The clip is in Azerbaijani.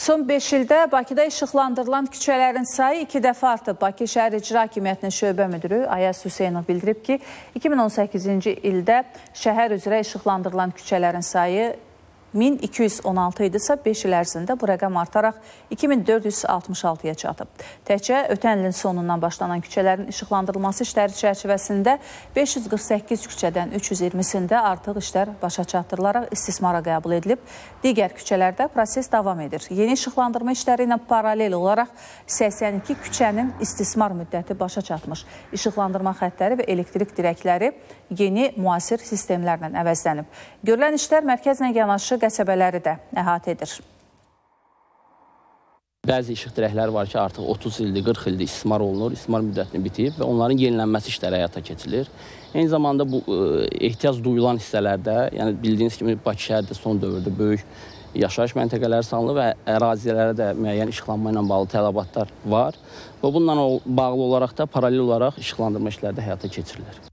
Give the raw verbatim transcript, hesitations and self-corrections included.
Son beş ildə Bakıda işıqlandırılan küçələrin sayı iki dəfə artıb. Bakı Şəhər İcra Hakimiyyətinin şöbə müdürü Ayaz Hüseynov bildirib ki, iki min on səkkizinci ildə şəhər üzrə işıqlandırılan küçələrin sayı min iki yüz on altı idisə, beş il ərzində bu rəqəm artaraq iki min dörd yüz altmış altıya çatıb. Təkcə ötən ilin sonundan başlanan küçələrin işıqlandırılması işləri çərçivəsində beş yüz qırx səkkiz küçədən üç yüz iyirmisində artıq işlər başa çatdırılaraq istismara qəbul edilib. Digər küçələrdə proses davam edir. Yeni işıqlandırma işləri ilə paralel olaraq səksən iki küçənin istismar müddəti başa çatmış. İşıqlandırma xəttləri və elektrik dirəkləri yeni müasir sistemlərlə əvəzlənib. Görülən işlər mərkəzlə yanaşı qəsəbələri də əhatə edir. Bəzi işıq dirəkləri var ki, artıq otuz ildir, qırx ildir istismar olunur, istismar müddətini bitib və onların yenilənməsi işləri həyata keçirilir. Eyni zamanda bu ehtiyac duyulan hissələrdə, yəni bildiyiniz kimi Bakı şəhərdə son dövrdə böyük yaşayış məntəqələri salınır və ərazilərə də müəyyən işıqlanma ilə bağlı tələbatlar var və bununla bağlı olaraq da paralel olaraq işıqlandırma işləri də həyata keçirilir.